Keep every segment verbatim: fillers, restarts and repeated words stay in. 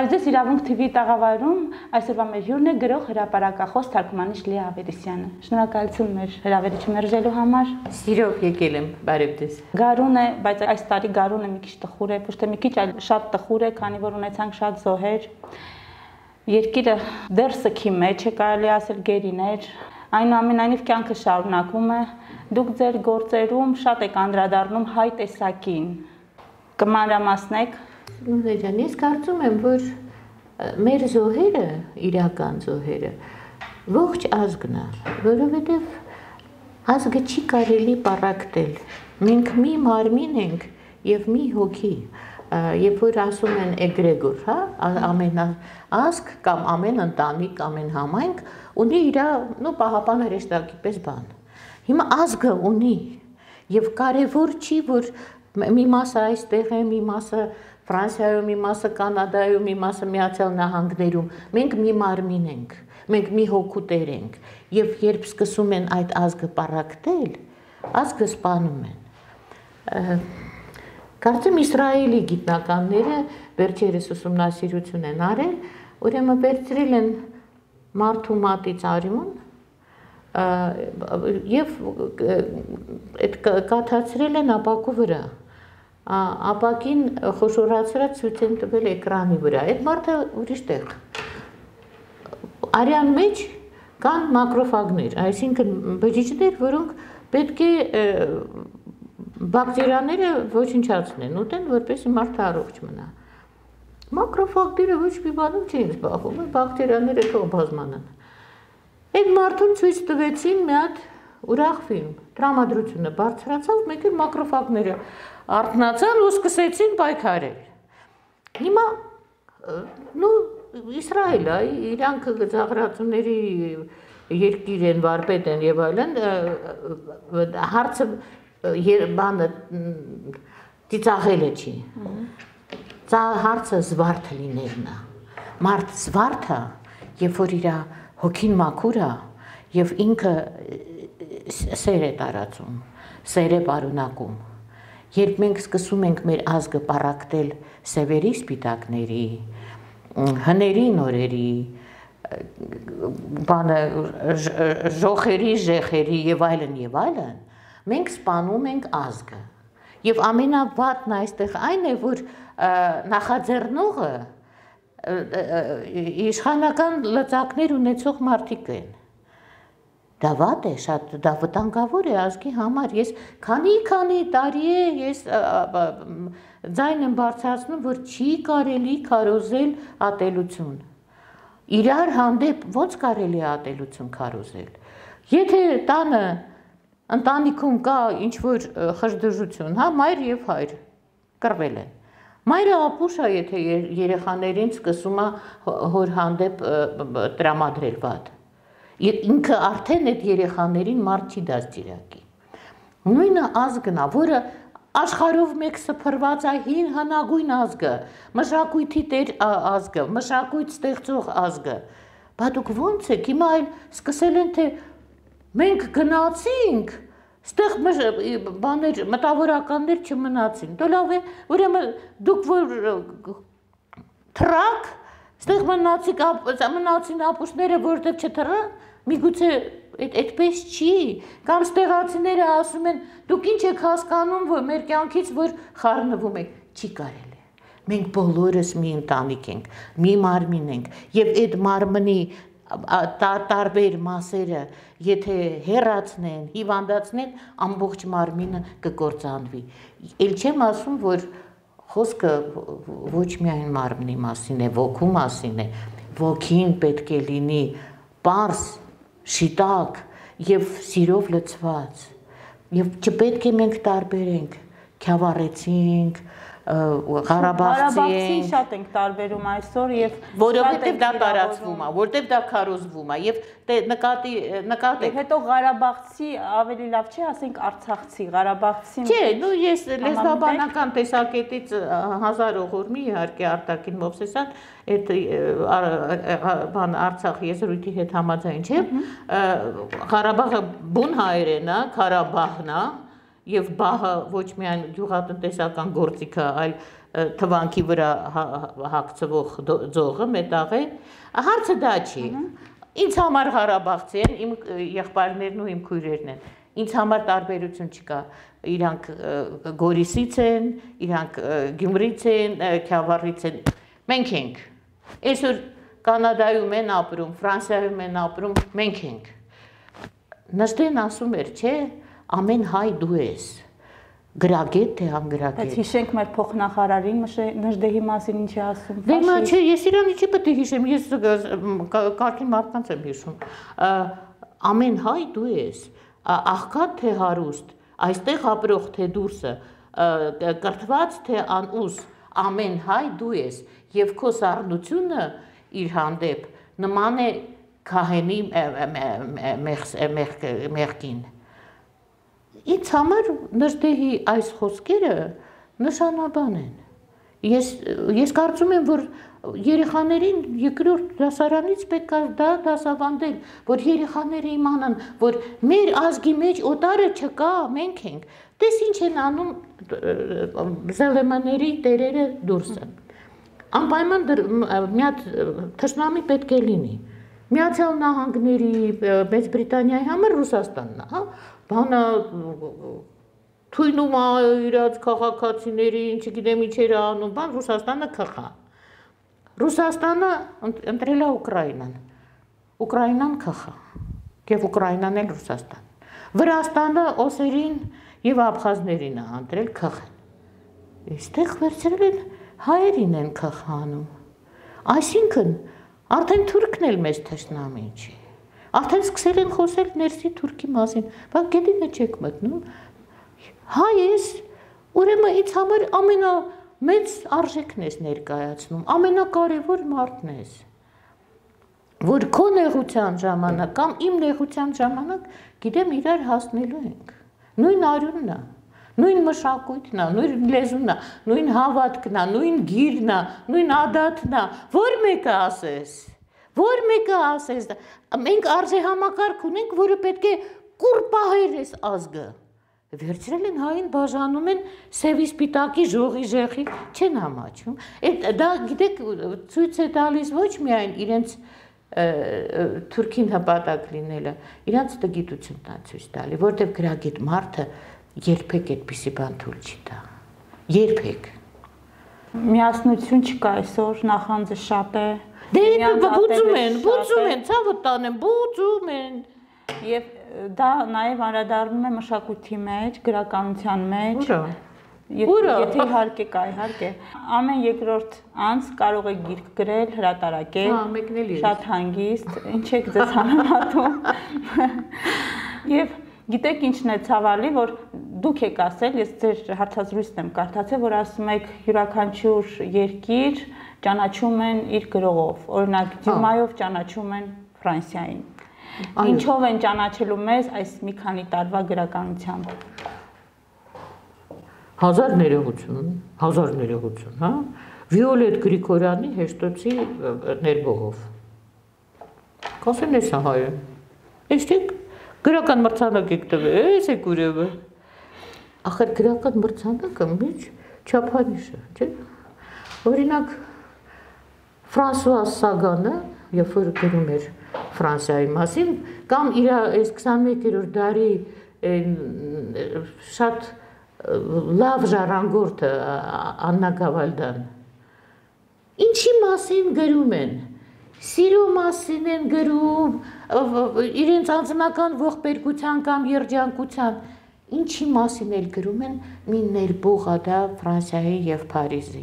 Ձեզ իրավունք թիվի տաղավարում այսօրվա մեր հյուրն է գրող հրապարակախոս թարգմանիչ Լիա Ավետիսյանը։ Շնորհակալություն մեր հրավերիչը մերժելու համար։ Սիրով եկել եմ, բարև ձեզ։ Գարուն է, բայց այս տարի գարունը մի քիչ տխուր է, ոչ թե մի քիչ, այլ շատ տխուր է, քանի որ ունեցանք շատ զոհեր։ Երկիրը դեռ սքի մեջ է, կարելի ասել գերիներ, այնուամենայնիվ կյանքը շարունակվում է։ Դուք ձեր գործերում շատ եք անդրադառնում հայ տեսակին։ Կմանրամասնեք։ Ջան, ես կարծում եմ, որ մեր զոհերը, իրական զոհերը, ողջ ազգն է, որովհետև ազգը չի կարելի պառակտել։ Մենք մի մարմին ենք եւ մի հոգի, երբ որ ասում են էգրեգոր, հա, ամեն ազգ կամ ամեն ընտանիք, ամեն համայնք ունի իր, նո պահապան հրեշտակի պես բան։ Հիմա ազգը ունի եւ կարեւոր չի, որ մի մասը այստեղ է, մի մասը Ֆրանսիայում, մի մասը Կանադայում, մի մասը Միացյալ Նահանգներում, մենք մի մարմին ենք, մենք մի հոգուտեր ենք, եւ երբ սկսում են այդ ազգը պառակտել, ազգը սպանում են։ Կարծեմ Իսրայելի գիտնականները վերջերս ուսումնասիրություն են արել, ուրեմն վերցրել են մարդու մատից արյուն եւ այդ կաթացրել են ապակու վրա։ Ապակին խոշորացրած ցույց են տվել էկրանի վրա, այդ մարդը ուրիշ տեղ։ Արյան մեջ կան մակրոֆագներ, այսինքն բջիջներ, որոնք պետք է բակտերիաները ոչնչացնեն, ուտեն, որպեսզի մարդը առողջ մնա։ Մակրոֆագները ոչ մի բանում չէին զբաղվում, բակտերիաները թող բազմանան։ Այդ մարդուն ցույց տվեցին մի հատ ուրախ ֆիլմ, տրամադրությունը բարձրացավ, մեկ էլ մակրոֆագները արթնացան ու սկսեցին պայքարել։ Հիմա նու Իսրայելը, իրանք գծաղրացումների երկիր են, վարպետ են եւ այլն, հարցը բանը ծիծաղելը չի։ Հարցը զվարթ լինելն է։ Մարդ զվարթ է, երբ որ իր հոգին մաքուր է եւ ինքը սեր է տարածում, սեր է պարունակում։ Երբ մենք սկսում ենք մեր ազգը պառակտել սևերի սպիտակների, հների նորերի, բանը ժոխերի, ժեխերի եւ այլն եւ այլն, մենք սպանում ենք ազգը։ Եվ ամենավատն այստեղ այն է, որ նախաձեռնողը իշխանական լծակներ ունեցող մարդիկ են։ Դա վատ է, շատ դա վտանգավոր է ազգի համար։ Ես քանի-քանի տարի է ես ձայն եմ բարձրացնում, որ չի կարելի քարոզել ատելություն։ Իրար հանդեպ ո՞նց կարելի է ատելություն քարոզել։ Եթե տանը ընտանիքում կա ինչ-որ խժդժություն, հա, մայր եւ հայր կռվել են։ Մայրը ապուշ է, եթե երեխաներին սկսում է հոր հանդեպ տրամադրել վատ։ Ինքը արդեն այդ երեխաներին մարդ չի դաստիարակի։ Նույնը ազգն է, որը աշխարհով մեկ սփռված է հին հնագույն ազգը, մշակույթի տեր ազգը, մշակույթ ստեղծող ազգը։ Բա դուք ո՞նց եք, հիմա այլ սկսել են թե մենք գնացինք, ստեղ բաներ, մտավորականներ չմնացին։ Դե լավ է, ուրեմն դուք որ թռաք, ստեղ մնացին ապուշները, որտեղ չթռան, միգուցե այդպես չի, կամ ստեղացիները ասում են, դուք ինչ եք հասկանում, որ մեր կյանքից որ խառնվում եք, չի կարելի։ Մենք բոլորս մի ընտանիք ենք, մի մարմին ենք, եւ այդ մարմնի տարբեր մասերը, եթե հեռացնեն, հիվանդացնեն, ամբողջ մարմինը կկործանվի։ Էլ չեմ ասում, որ խոսքը ոչ միայն մարմնի մասին է, ոգու մասին է, ոգին պետք է լինի պարզ, շիտակ եւ սիրով լցված։ Եվ չպետք է մենք տարբերենք, քյավառեցինք, Ղարաբաղցի ենք, շատ ենք տարբերում այսօր եւ որովհետեւ դա տարածվում է, որովհետեւ դա քարոզվում է եւ նկատի նկատեք։ Հետո Ղարաբաղցի ավելի լավ չէ, ասենք Արցախցի, Ղարաբաղցի։ Չէ, նու ես լեզվաբանական տեսակետից հազար ողորմի իհարկե Արտակին Մովսեսյան այդ բան Արցախ եզրույթի հետ համաձայն չէ։ Ղարաբաղը բուն հայերեն է, Ղարաբաղն է։ Եվ բահը ոչ միայն գյուղատնտեսական գործիք է, այլ թվանքի վրա հագցվող ձողը մետաղ է, հարցը դա չի։ Ինձ համար Ղարաբաղցի են, իմ եղբայրներն ու իմ քույրերն են։ Ինձ համար տարբերություն չկա։ Իրանք Գորիսից են, իրանք Գյումրից են, Քյավառից են։ Մենք ենք։ Այսօր Կանադայում են ապրում, Ֆրանսիայում են ապրում, մենք ենք։ Նժդեն ասում էր, չէ, ամեն հայ դու ես։ Գրագետ թե անգրագետ։ Բայց հիշենք մեր փոխնախարարին Նժդեհի մասին ինչ է ասում։ Դե մա չէ, ես իրան ինչի պետք է հիշեմ, ես կարգին մարդկանց եմ հիշում։ Ամեն հայ դու ես, աղքատ թե հարուստ, այստեղ ապրող թե դուրսը, կրթված թե անուս, ամեն հայ դու ես, եւ քո սառնությունը իր հանդեպ նման է քահենի մեղքին։ Ինձ համար Նժդեհի այս խոսքերը նշանաբան են։ Ես ես կարծում եմ, որ երեխաներին երկրորդ դասարանից պետք է դա դասավանդել, որ երեխաները իմանան, որ մեր ազգի մեջ օտարը չկա, մենք ենք։ Տես ինչ են անում զելեմաների տերերը դուրսը։ Անպայման մի հատ թշնամի պետք է լինի։ Միացյալ Նահանգների, Մեծ Բրիտանիայի համար Ռուսաստանն է, հա, բանը թույնում է իրաց քաղաքացիներին, չգիտեմ ինչեր անում, բան Ռուսաստանը քխա։ Ռուսաստանը ընտրել է Ուկրաինան, Ուկրաինան քխա, եւ Ուկրաինան էլ Ռուսաստան։ Վրաստանը օսերին եւ աբխազներին է ընտրել քխեն։ Այստեղ վերցրել են հայերին են քխանում։ Այսինքն արդեն թուրքն էլ մեծ թշնամի չի։ Արդեն սկսել են խոսել ներսի թուրքի մասին, բայց գետինը չեք մտնում։ Հայ ես, ուրեմն ինձ համար ամենամեծ արժեքն ես ներկայացնում, ամենակարևոր մարդն ես, որ քո նեղության ժամանակ կամ իմ նեղության ժամանակ գիտեմ իրար հասնելու ենք։ Նույն արյունն է, նույն մշակույթն է, նույն լեզուն է, նույն հավատքն է, նույն գիրն է, նույն ադաթն է, որ մեկը ասես։ Որ մեկը ասես, մենք արժեհամակարգ ունենք, որը պետք է կուռ պահեր այս ազգը։ Վերցրել են հային բաժանում են սևի սպիտակի ժողի ժեղի, չեն համաչում։ Դա գիտեք ցույց է տալիս ոչ միայն իրենց թուրքին հպատակ լինելը, իրենց տգիտությունն է ցույց տալի, որտեղ գրագետ մարդը երբեք այդպիսի բան թույլ չի տա։ Երբեք։ Միասնություն չկա այսօր, նախանձը շատ է։ Դե բուծում են, բուծում են, ցավը տանեն, բուծում են։ Եվ դա նաև անդրադառնում է մշակույթի մեջ, գրականության մեջ։ Ուրա։ Եթե իհարկե կա, իհարկե։ Ամեն երկրորդ անձ կարող է գիրք գրել, հրատարակել։ Հա, մեկնել է։ Շատ հանգիստ, ինչ եք ձեզ համեմատում։ Եվ գիտեք ինչն է ցավալի, որ դուք եք ասել, ես ձեր հարցազրույցն եմ կարդացել, որ ասում եք յուրաքանչյուր երկիր ճանաչում են իր գրողով, օրինակ Դյումայով ճանաչում են Ֆրանսիային։ Ինչով են ճանաչելու մեզ այս մի քանի տարվա գրականությամբ։ Հազար ներողություն, հազար ներողություն, հա։ Վիոլետ Գրիգորյանի հեշտոցի ներբողով։ Կասեն ես հայը։ Էստեք գրական մրցանակ եք տվել, էս եք ուրեմն։ Ախր գրական մրցանակը միջ չափանիշ է, չէ՞։ Օրինակ Ֆրանսուազ Սագանը, երբ որ գրում էր Ֆրանսիայի մասին, կամ իր այս քսանմեկերորդ դարի շատ լավ ժառանգորդը Աննա Գավալդան, ինչի մասին գրում են, սիրո մասին են գրում, իրենց անձնական ողբերգության կամ երջանկության, ինչի մասին էլ գրում են, մի ներբող է դա Ֆրանսիայի եւ Փարիզի։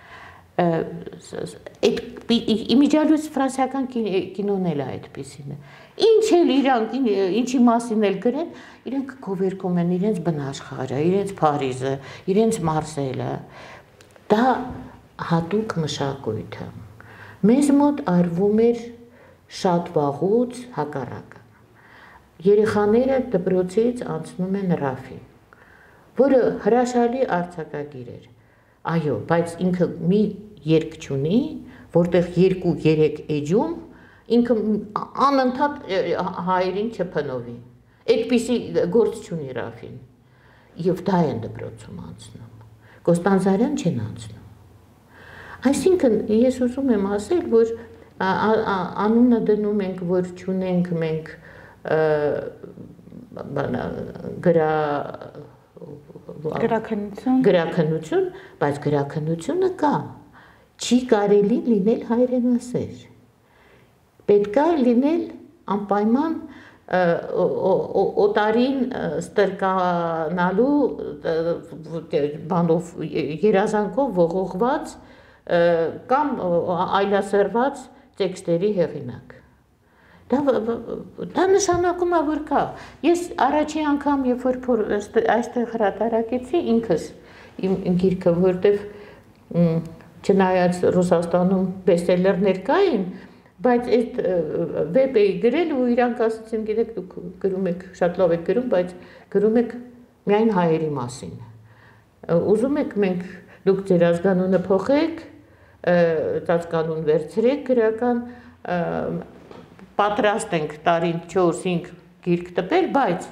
Իմիջիալույս ֆրանսիական կինոն էլ է այդպիսին է։ Ինչ էլ իրանք, ինչի մասին էլ գրեն, իրենք գովերգում են իրենց բնաշխարհը, իրենց Փարիզը, իրենց Մարսելը։ Դա հատուկ մշակույթ է։ Մեզ մոտ արվում էր շատ վաղուց հակառակը։ Երեխաները դպրոցից անցնում են Ռաֆի, որը հրաշալի արձակագիր էր։ Այո, բայց ինքը մի երգ չունի, որտեղ երկու-երեք էջում ինքը անընդհատ հայերին չփնովի։ Այդպիսի գործ չունի Ռաֆին։ Եվ դա են դպրոցում անցնում։ Կոստանդզարյան չեն անցնում։ Այսինքն ես ուզում եմ ասել, որ անունը դնում ենք, որ չունենք մենք գրա գրաքննություն, գրաքննություն, բայց գրաքննությունը կա, չի կարելի լինել հայրենասեր, պետք է լինել անպայման օտարին ստրկանալու բանով երազանքով ողողված կամ այլասերված տեքստերի հեղինակ։ Դա նշանակում է, որ կա։ Ես առաջի անգամ, երբ որ այստեղ հրատարակեցի ինքս իմ գիրքը, որտեվ չնայած Ռուսաստանում բեսթսելերներ կային, բայց այդ վեբ էի գրել ու իրանք ասացին, գիտեք, դուք գրում եք, շատ լավ եք գրում, բայց գրում եք միայն հայերի մասին։ Ուզում եք մենք դուք ձեր ազգանունը փոխեք, ծածկանուն վերցրեք գրական, պատրաստ ենք տարին չորս-հինգ գիրք տպել, բայց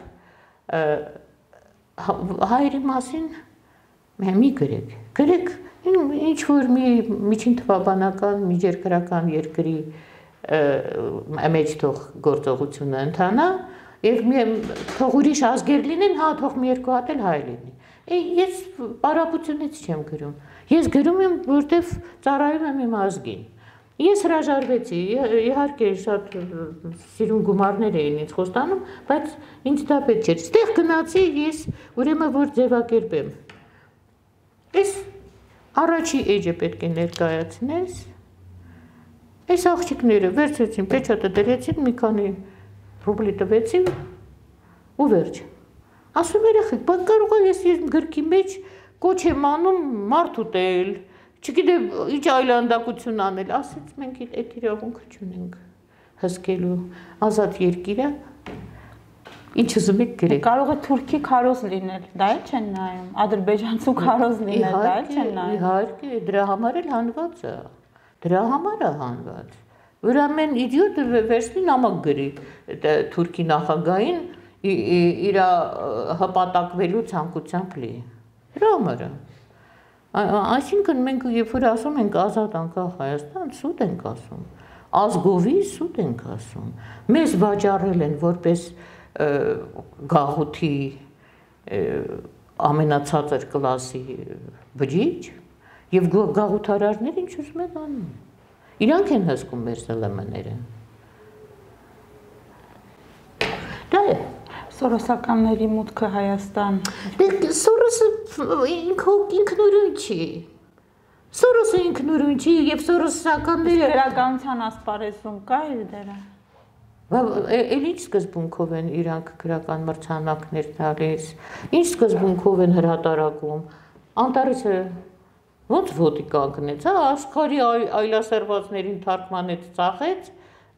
հայերի մասին մի գրեք, գրեք ինչ-որ մի միջին թվաբանական, միջերկրական երկրի մեջ թող գործողությունը ընթանա, և թող ուրիշ ազգեր լինեն, հա, թող մի երկու հատ էլ հայ լինի։ Ես պարապությունից չեմ գրում, ես գրում եմ, որտև ծառայում եմ իմ ազգին։ Ես հրաժարվեցի, իհարկե շատ սիրուն գումարներ էին ինձ խոստանում, բայց ինձ դա պետք չէր։ Ստեղ գնացի ես ուրեմն որ ձևակերպեմ։ Ես առաջի էջը պետք է ներկայացնես, այս աղջիկները վերցրեցին, պեչատը դրեցին, մի քանի ռուբլի տվեցին ու վերջ։ Ասում երեխեք, բայց կարող է ես գրքի մեջ կոչ եմ անում մարդ ուտել, չգիտեմ, ինչ այլանդակություն անել, ասեց մենք այդ իրավունքը չունենք հսկելու ազատ երկիրը, ինչ ուզում եք գրեք։ Կարող է թուրքի քարոզ լինել, դա էլ չեն նայում, ադրբեջանցու քարոզ լինել, դա էլ չեն նայում։ Իհարկե, դրա համար էլ հանված է, դրա համար է հանված, որ ամեն իդիոտ վերցնի նամակ գրի թուրքի նախագահին իր հպատակվելու ցանկությամբ լի, դրա համար է։ Այսինքն մենք երբ որ ասում ենք ազատ անկախ Հայաստան, սուտ ենք ասում, ազգովի սուտ ենք ասում, մեզ վաճառել են որպես գաղութի ամենացածր կլասի բջիջ և գաղութարարներ ինչ ուզում են անում, իրանք են հսկում մեր սլմները։ Դա է։ Սորոսականների մուտքը Հայաստան։ Սորոսը ինքնուրույն չի, Սորոսը ինքնուրույն չի և սորոսականները… Գրականության ասպարեզում կա իր դերը։ Էլ ինչ սկզբունքով են իրանք գրական մրցանակներ տալիս, ինչ սկզբունքով են հրատարակում, Անտարեսը ոնց ոտի կանգնեց, աշխարհի այլասերվածներին թարգմանեց, ծախեց,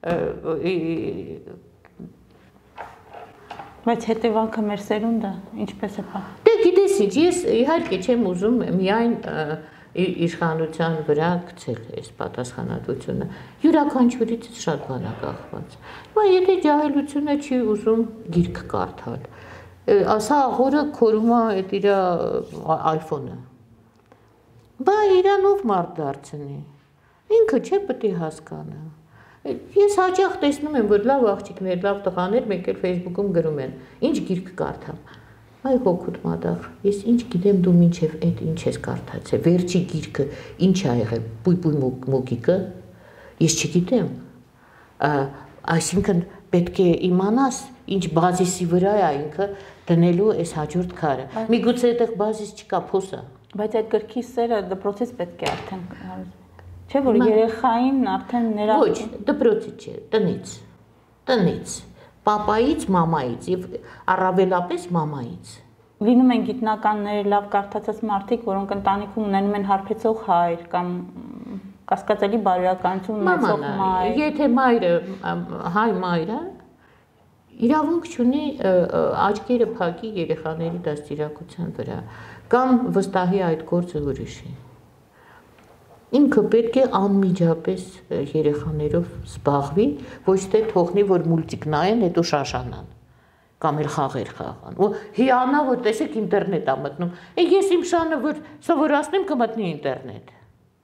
Բայց հետևանքը մեր սերունդը ինչպես է պահ։ Դե գիտես ինչ, ես իհարկե չեմ ուզում միայն իշխանության վրա գցել այս պատասխանատվությունը, յուրաքանչյուրից շատ բան է կախված։ Բայց եթե ջահելությունը չի ուզում գիրք կարդալ, ասա աղորը քորում է այդ իր այֆոնը, բա իրանով մարդ դարձնի, ինքը չէ պետք է հասկանա։ Ես հաճախ տեսնում եմ, որ լավ աղջիկներ, լավ տղաներ մեկ էլ Facebook-ում գրում են, ինչ գիրք կարդամ։ Այ հոգուտ մադաղ, ես ինչ գիտեմ դու մինչև այդ ինչ ես կարդացել, վերջի գիրքը ինչ ա եղել, պույպույ մոգիկը, ես չգիտեմ։ Այսինքն պետք է իմանաս, ինչ բազիսի վրա է ինքը դնելու այս հաջորդ քարը։ Միգուցե այդտեղ բազիս չկա, փոս է։ Բայց այդ գրքի սերը դպրոցից պետք է արդեն Չէ, որ երեխային արդեն նրա… Ոչ, դպրոցից չէ, տնից, տնից, պապայից, մամայից և առավելապես մամայից։ Լինում են գիտնականներ, լավ կարդացած մարդիկ, որոնք ընտանիքում ունենում են հարբեցող հայր կամ կասկածելի բարոյականություն ունեցող մայր։ Եթե մայրը, հայ մայրը, իրավունք չունի աչքերը փակի երեխաների դաստիարակության վրա, կամ վստահի այդ գործը ուրիշի։ Ինքը պետք է անմիջապես երեխաներով զբաղվի, ոչ թե թողնի, որ մուլտիկ նայեն, հետո շաշանան, կամ էլ խաղեր խաղան։ Ու հիանա, որ տեսեք ինտերնետ ա մտնում։ Ես իմ շանը, որ սովորացնեմ, կմտնի ինտերնետ։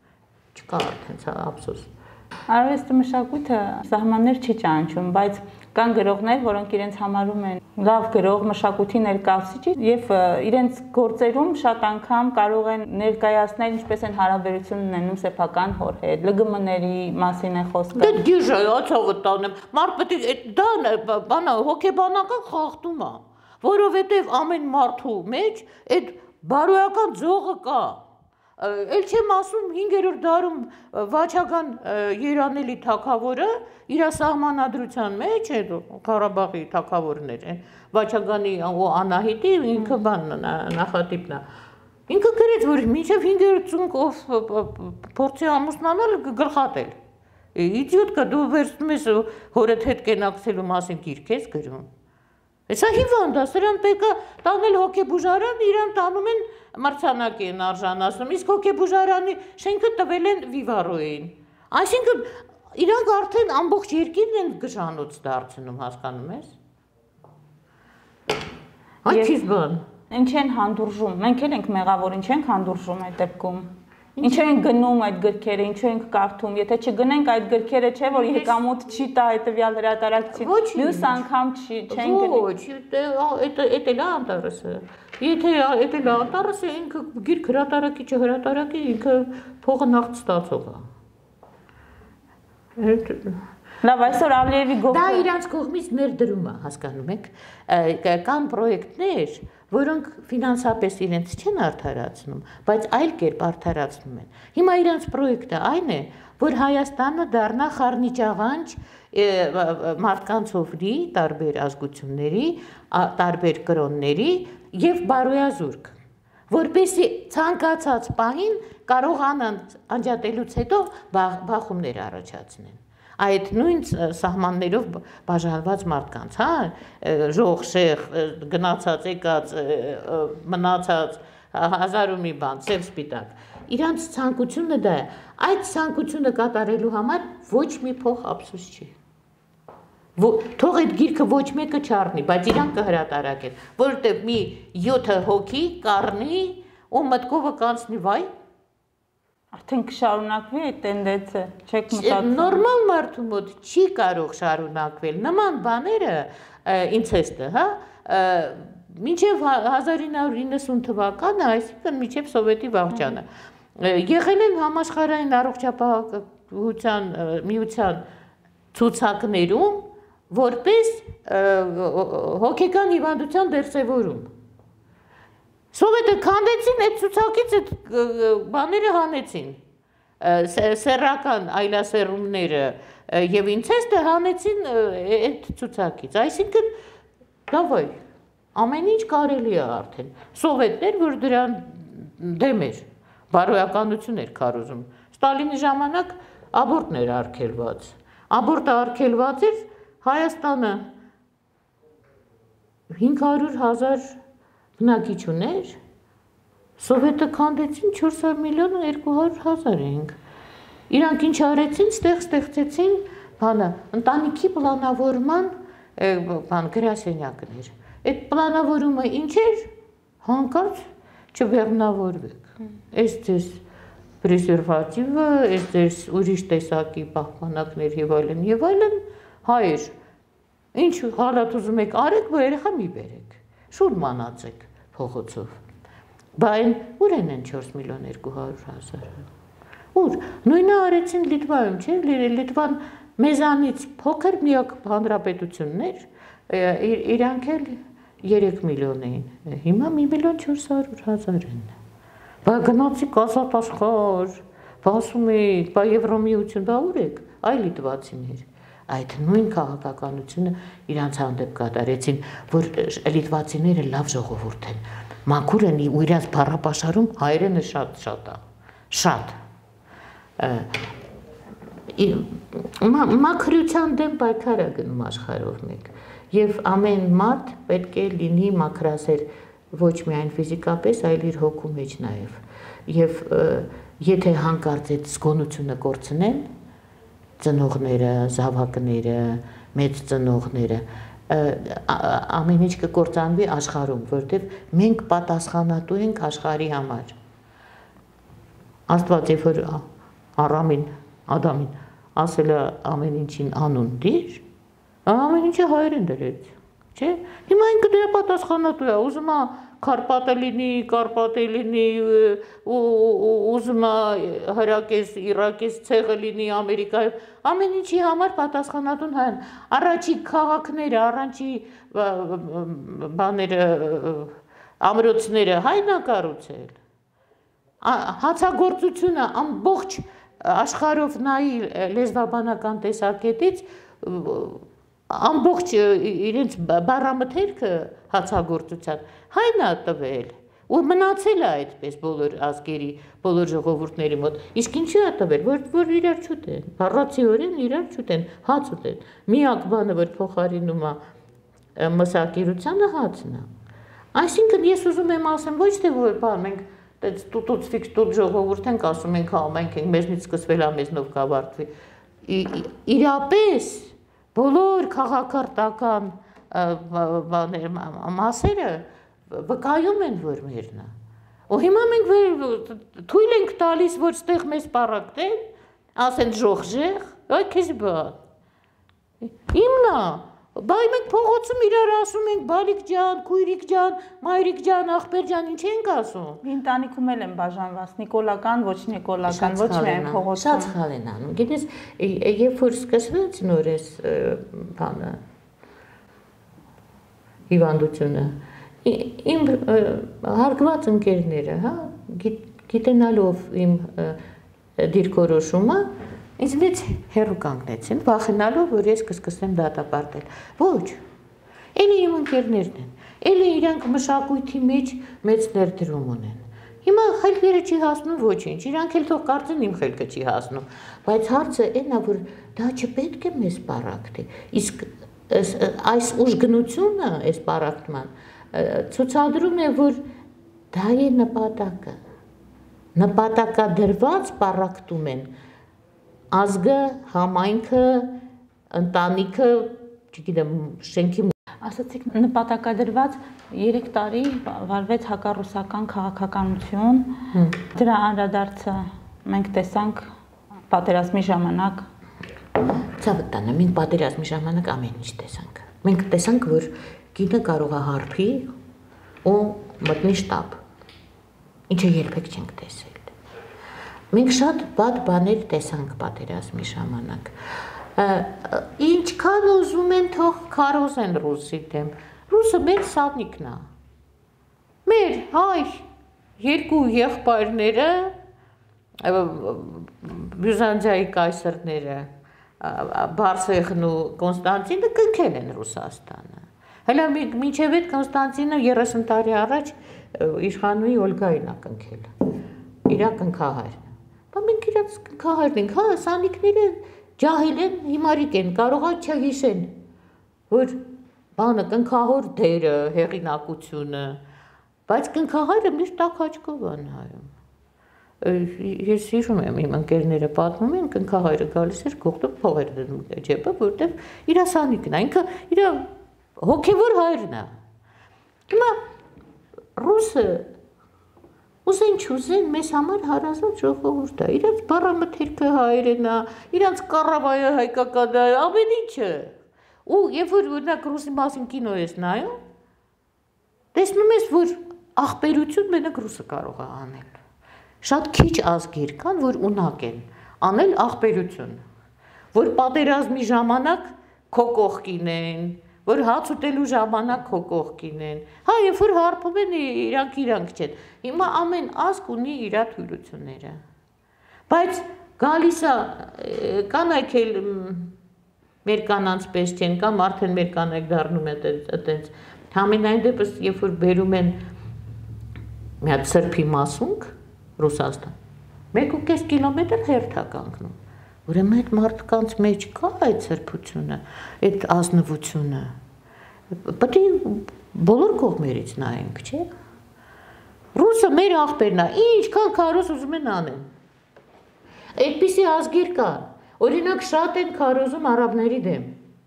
Չկա արդեն սա ափսոս։ Արվեստի մշակույթը սահմաններ չի ճանաչում, բայց կան գրողներ, որոնք իրենց համարում են լավ գրող, մշակույթի ներկայացուցիչ եւ իրենց գործերում շատ անգամ կարող են ներկայացնել ինչպես են հարաբերություն ունենում սեփական հոր հետ, լգ մների մասին է խոսքը։ Դե դիժը ացողը տանեմ, մարդ պետք է դա բանա հոգեբանական խախտում է, որովհետեւ ամեն մարդու մեջ այդ բարոյական ձողը կա։ Էլ չեմ ասում հինգերորդ դարում Վաչագան երանելի թագավորը իր սահմանադրության մեջ է Ղարաբաղի թագավորն էր Վաչագանի ու Անահիտի ինքը բան նախատիպն է ինքը գրեց որ մինչև հինգերորդ ծնկով փորձի ամուսնանալ գլխատել իդիոտ կա դու վերցնում ես հորդ հետ կենակցելու մասին գիրք ես գրում Սա հիվանդ է, սրան պետք է տանել հոգեբուժարան, իրան տանում են մրցանակի են արժանացնում, իսկ հոգեբուժարանի շենքը տվել են Վիվարոյին։ Այսինքն իրանք արդեն ամբողջ երկիրն են գժանոց դարձնում, հասկանում ես։ Այդ քիչ բան։ Ինչ են հանդուրժում, մենք էլ ենք մեղավոր, ինչ ենք հանդուրժում այդ դեպքում։ Ինչու են գնում այդ գրքերը, ինչու ենք կարդում, եթե չգնենք այդ գրքերը չէ, որ եկամուտ չի տա հետևյալ հրատարակչին, մյուս անգամ չեն գնի։ Ոչ, էդ էլ է անտարսը։ Եթե էդ էլ է անտարսը, ինքը գիրք հրատարակիչը հրատարակի, ինքը փողը նախ ստացող է։ Լավ, այսօր Ալիևի գովը։ Դա իրանց կողմից ներդրում է, հասկանում եք, կան պրոյեկտներ, որոնք ֆինանսապես իրենց չեն արդարացնում, բայց այլ կերպ արդարացնում են։ Հիմա իրանց պրոյեկտը այն է, որ Հայաստանը դառնա խառնիճաղանջ մարդկանցով լի, տարբեր ազգությունների, տարբեր կրոնների եւ բարոյազուրկ, որպեսզի ցանկացած պահին կարողանան անջատելուց հետո բախումներ առաջացնեն։ Այդ նույն սահմաններով բաժանված մարդկանց, հա, ժող, շեղ, գնացած, եկած, մնացած, հազար ու մի բան, ծև սպիտակ։ Իրանց ցանկությունը դա է։ Այդ ցանկությունը կատարելու համար ոչ մի փող ափսոս չի։ Թող այդ գիրքը ոչ մեկը չառնի, բայց իրանք կհրատարակեն, որովհետև մի յոթ հոգի կառնի ու մտքովը կանցնի վայ Արդեն կշարունակվի այդ տենդենսը, չեք մտածում։ Նորմալ մարդու մոտ չի կարող շարունակվել։ Նման բաները ինցեստը, հա, մինչև հազար ինը հարյուր իննսուն թվականը, այսինքն մինչև Սովետի վաղճանը, եղել են համաշխարհային առողջապահության միության ցուցակներում որպես հոգեկան հիվանդության դրսևորում։ Սովետը քանդեցին այդ ցուցակից այդ բաները հանեցին, սեռական այլասեռումները եւ ինցեստը հանեցին այդ ցուցակից, այսինքն դավայ, ամեն ինչ կարելի է արդեն, սովետներ, որ դրան դեմ էր, բարոյականություն էր քարոզում, Ստալինի ժամանակ աբորտն էր արգելված, աբորտը արգելված էր Հայաստանը հինգ հարյուր հազար բնակիչ ուներ, Սովետը քանդեցին չորս հարյուր միլիոն ու երկու հարյուր հազար ենք։ Իրանք ինչ արեցին, ստեղ ստեղծեցին բանը, ընտանիքի պլանավորման բան գրասենյակներ։ Այդ պլանավորումը ինչ էր, հանկարծ չբեղմնավորվեք։ Այս ձեզ պրեսերվատիվը, այս ձեզ ուրիշ տեսակի պահպանակներ եւ այլն եւ այլն, հայր, ինչ հալատ ուզում եք արեք, որ երեխա մի բերեք, շուտ մանացեք փողոցով։ Բայն ուր են են չորս միլիոն երկու հարյուր հազարը։ Ուր, նույնը արեցին Լիտվայում, չէ՞, Լիտվան մեզանից փոքր միակ հանրապետությունն էր, իրանք էլ երեք միլիոն էին, հիմա մի միլիոն չորս հարյուր հազար են։ Բա գնացիք ազատ աշխարհ, բասում եք, բա Եվրոմիություն, բա ուր եք, այ լիտվացիներ։ Այդ նույն քաղաքականությունը իրանց հանդեպ կատարեցին, որ լիտվացիները լավ ժողովուրդ են, մաքուր են ու իրանց բառապաշարում հայերենը շատ շատ է, շատ։ Մաքրության դեմ պայքար է գնում աշխարհով մեկ, եւ ամեն մարդ պետք է լինի մաքրասեր ոչ միայն ֆիզիկապես, այլ իր հոգու մեջ նաեւ։ Եվ եթե հանկարծ այդ զգոնությունը կորցնեն, ծնողները, զավակները, մեծ ծնողները, ամեն ինչ կկործանվի աշխարհում, որտեղ մենք պատասխանատու ենք աշխարհի համար։ Աստված երբ որ Արամին, Ադամին, ասել է ամեն ինչին անուն դիր, ամեն ինչը հայերեն դրեց, չէ՞։ Հիմա ինքը դրա պատասխանատու է, ուզում է Կարպատը լինի, Կարպատը լինի, ուզում է հրակես, Իրակես ցեղը լինի Ամերիկայում, ամեն ինչի համար պատասխանատուն հայն։ Առաջի քաղաքները, առաջի բաները, ամրոցները հայն է կառուցել։ Հացագործությունը ամբողջ աշխարհով նայի լեզվաբանական տեսակետից ամբողջ իրենց բառամթերքը հացագործության հայն է տվել ու մնացել է այդպես բոլոր ազգերի, բոլոր ժողովուրդների մոտ։ Իսկ ինչու է տվել, որ որ իրար չուտեն, բառացիորեն իրար չուտեն, հաց ուտեն։ Միակ բանը, որ փոխարինում է մսակերությանը հացն է։ Այսինքն ես ուզում եմ ասեմ, ոչ թե որ բան մենք տուտուց ֆիքս տուտ ժողովուրդ ենք ասում ենք, հա մենք ենք մեզնից սկսվել է մեզնով կավարտվի։ Իրապես բոլոր քաղաքարտական մասերը վկայում են, որ մերն է։ Ու հիմա մենք թույլ ենք տալիս, որ ստեղ մեզ պարակտեն, ասեն ժողժեղ, այ քեզ բան։ Իմն է, բայ մենք փողոցում իրար ասում ենք բալիկ ջան, քույրիկ ջան, մայրիկ ջան, ախպեր ջան, ինչ ենք ասում։ Ընտանիքում էլ են բաժանված, նիկոլական, ոչ նիկոլական, ոչ միայն փողոցում։ Շատ սխալ են անում։ Գիտես, երբ որ սկսվեց նոր էս բանը հիվանդությունը, իմ հարգված ընկերները, հա, գիտենալով իմ դիրքորոշումը, ինձնից հեռու կանգնեցին, վախենալով, որ ես կսկսեմ դատապարտել։ Ոչ, էլի իմ ընկերներն են, էլի իրանք մշակույթի մեջ մեծ ներդրում ունեն։ Հիմա խելքերը չի հասնում ոչինչ, իրանք էլ թող կարծեն իմ խելքը չի հասնում, բայց հարցը այն է, որ դա չպետք է մեզ պարակտի, իսկ այս ուժգնությունը, այս պարակտման, ցուցադրում է, որ դա է նպատակը, նպատակադրված պարակտում են ազգը, համայնքը, ընտանիքը, չգիտեմ, շենքի ասացիք նպատակադրված երեք տարի վարվեց հակառուսական քաղաքականություն, դրա անդրադարձը մենք տեսանք պատերազմի ժամանակ։ Ցավտանը, մենք պատերազմի ժամանակ ամեն ինչ տեսանք։ Մենք տեսանք, որ կինը կարող է հարբի ու մտնի շտաբ, ինչը երբեք չենք տեսել։ Մենք շատ բադ բաներ տեսանք պատերազմի ժամանակ։ Ինչքան ուզում են թող քարոզեն ռուսի դեմ։ Ռուսը մեր սավնիկն է։ Մեր հայ երկու եղբայրները, Բյուզանդիայի կայսրները, Բարսեղն ու Կոնստանտինը կնքել են Ռուսաստանը։ Հələ մինչև այդ Կոնստանտինը երեսուն տարի առաջ իշխանուի Օլգային է կնքել։ Իրա կնքահայրն է։ Բա մենք իրաց կնքահայրն ենք, հա, սանիկները ջահել են, հիմարիկ են, կարող է չհիշեն, որ բանը կնքահոր դերը, հեղինակությունը, բայց կնքահայրը միշտ տաք աչքով է նայում։ Ես հիշում եմ իմ ընկերները պատմում են, կնքահայրը գալիս էր գողտով փողեր դնում ջեբը, որտեվ իր սանիկն է, ինքը իր հոգևոր հայրն է։ Հիմա ռուսը ուզեն չուզեն մեզ համար հարազատ ժողովուրդ է, իրանց բառամթերքը հայերեն է, իրանց կառավայը հայկական է, ամեն ինչը։ Ու երբ որ օրինակ ռուսի մասին կինո ես նայում, տեսնում ես, որ ախպերություն մենակ ռուսը կարող է անել։ Շատ քիչ ազգեր կան, որ ունակ են անել ախպերություն, որ պատերազմի ժամանակ քո կողքին են, որ հաց ուտելու ժամանակ քո կողքին են։ Հա, երբ որ հարբում են, իրանք իրանք չեն։ Հիմա ամեն ազգ ունի իր թույլությունները։ Բայց գալիս է կանայք էլ մեր կանանց պես չեն, կամ արդեն մեր կանայք դառնում են այդպես։ Համենայն դեպս, երբ որ բերում են մի հատ սրբի մասունք Ռուսաստան, մեկ ու կես կիլոմետր հերթ է կանգնում։ Ուրեմն այդ մարդկանց մեջ կա այդ սրբությունը, այդ ազնվությունը։ Պետք է բոլոր կողմերից նայենք, չէ՞։ Ռուսը մեր ախպերն է, ինչքան քարոզ ուզում են անեն։ Այդպիսի ազգեր կան, օրինակ շատ են քարոզում արաբների դեմ։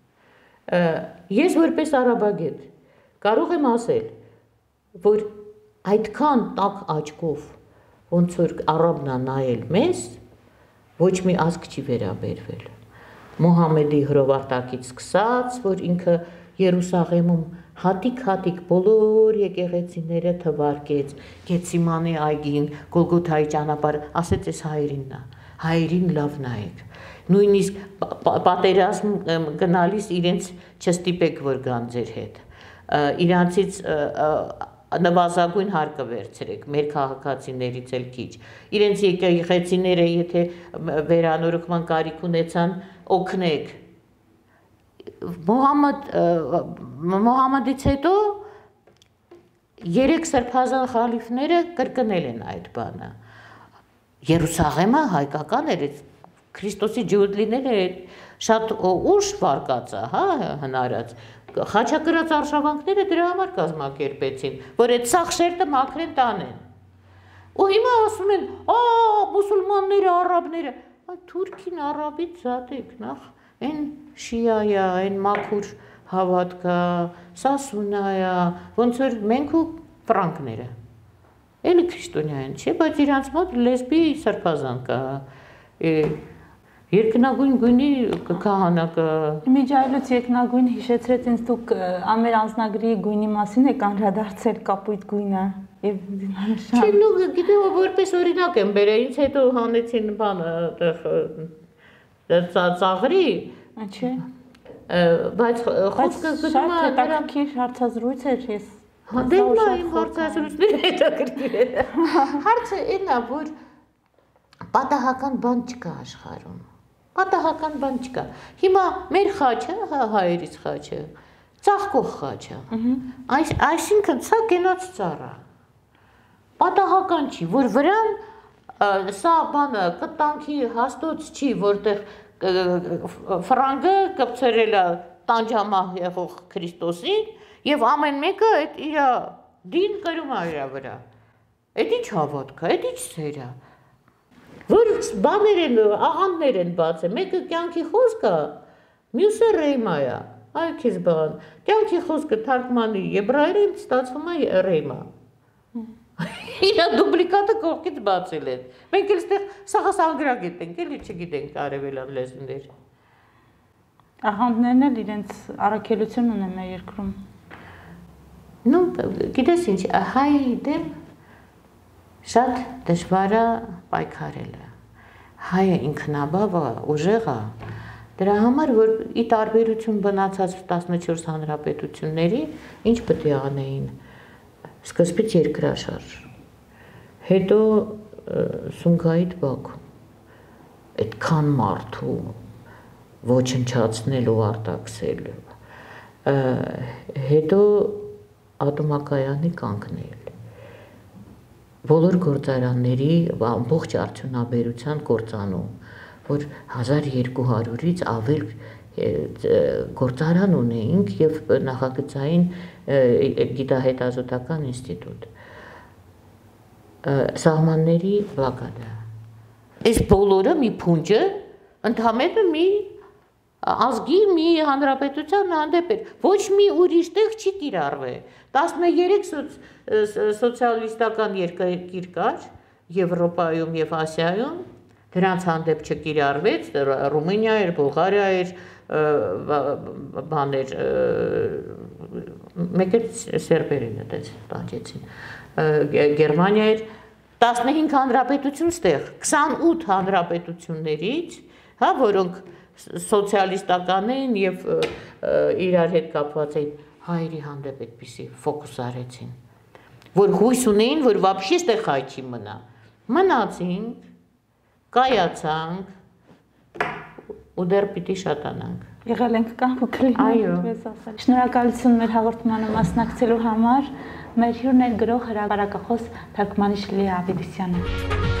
Ես որպես արաբագետ կարող եմ ասել, որ այդքան տաք աչքով ոնց որ արաբն է նայել մեզ, ոչ մի ազգ չի վերաբերվել։ Մուհամեդի հրովարտակից սկսած, որ ինքը Երուսաղեմում հատիկ-հատիկ բոլոր եկեղեցիները թվարկեց, Գեցիմանի այգին, Գոլգոթայի ճանապարհը, ասեց էս հայերինն է, հայերին լավ նայեք։ Նույնիսկ պատերազմ գնալիս իրենց չստիպեք, որ գան ձեր հետ։ Իրանցից նվազագույն հարկը վերցրեք, մեր քաղաքացիներից էլ քիչ։ Իրենց եկեղեցիները, եթե վերանորոգման կարիք ունեցան, օգնեք։ Մուհամմադ Մուհամմադից հետո երեք սրբազան խալիֆները կրկնել են այդ բանը։ Երուսաղեմը հայկական էր, Քրիստոսի ջուդլիները շատ ուշ վարկած է, հա, հնարած։ Խաչակրած արշավանքները դրա համար կազմակերպեցին, որ այդ սաղ շերտը մաքրեն տանեն։ Ու հիմա ասում են, «Ա, մուսուլմանները, արաբները», թուրքին արաբից զատեք, նախ այն շիայա, այն մաքուր հավատքա, սա սունայա, ոնց որ մենք ու ֆրանկները։ Էլի քրիստոնյա են, չէ, բայց իրանց մոտ լեսբի սրբազան կա, երկնագույն գույնի քահանա կա։ Միջայլոց երկնագույն հիշեցրեց ինձ, դուք ամեր անձնագրի գույնի մասին եք անդրադարձել կապույտ գույնը եւ Չէ, նու գիտեմ, որպես օրինակ եմ բերել, ինձ հետո հանեցին բանը, այդտեղ ծաղրի, չէ։ Բայց խոսքը գնում է հետաքրքիր հարցազրույց էր, ես Դեմ իմ հարցազրույցները հետաքրքիր են։ Հարցը այն է, որ պատահական բան չկա աշխարհում։ Պատահական բան չկա։ Հիմա մեր խաչը, հայերից խաչը, ծաղկող խաչը։ Այսինքն սա կենաց ծառա։ Պատահական չի, որ վրան սա բանը կտանքի հաստոց չի, որտեղ ֆրանգը կպցրել է տանջամահ եղող Քրիստոսին եւ ամեն մեկը այդ իր դին կրում է իր վրա։ Այդ ինչ հավատք է, այդ ինչ սեր է։ Որ բաներ են, աղանդներ են բացել, մեկը կյանքի խոսքը, մյուսը ռեյմա է, այ քեզ բան, կյանքի խոսքը թարգմանի եբրայերեն ստացվում է ռեյմա։ Իրա դուպլիկատը կողքից բացել են, մենք էլ ստեղ սաղասանգրագետ ենք, էլի չգիտենք արևելան լեզուներ։ Աղանդներն էլ իրենց առաքելություն ունեն մեր երկրում։ Ну, գիտես ինչ, հայ դեմ շատ դժվար է պայքարելը։ Հայը ինքնաբավ է, ուժեղ է։ Դրա համար, որ ի տարբերություն բնացած տասնչորս հանրապետությունների, ինչ պետք է անեին։ Սկզբից երկրաշարժ, հետո Սումգայիթ Բաքու, այդքան մարդու ոչնչացնել ու արտաքսել, հետո ատոմակայանի կանգնել, բոլոր գործարանների ամբողջ արդյունաբերության կործանում, որ հազար երկու հարյուրից ավել գործարան ունեինք եւ նախագծային գիտահետազոտական ինստիտուտ։ Սահմանների բլոկադա։ Այս բոլորը մի փունջը ընդհանրապես մի ազգի մի հանրապետության հանդեպ էր, ոչ մի ուրիշ տեղ չի կիրառվել։ տասներեք սոցիալիստական երկիր կար Եվրոպայում եւ Ասիայում, դրանց հանդեպ չկիրառվեց, Ռումինիա էր, Բուլղարիա էր, բաներ, մեկ էլ սերբերին այդպես տանջեցին, Գերմանիա էր, տասնհինգ հանրապետություն ստեղ, քսանութ հանրապետություններից, հա, որոնք սոցիալիստական էին եւ իրար հետ կապված էին, հայերի հանդեպ այդպիսի ֆոկուս արեցին, որ հույս ունեին, որ вообще ստեղ հայ չի մնա։ Մնացինք, կայացանք ու դեռ պիտի շատանանք։ Եղել ենք կամ ու կլինենք, ես ասել։ Շնորհակալություն մեր հաղորդմանը մասնակցելու համար։ Մեր հյուրն էր գրող հրապարակախոս թարգմանիչ Լիա Ավետիսյանը։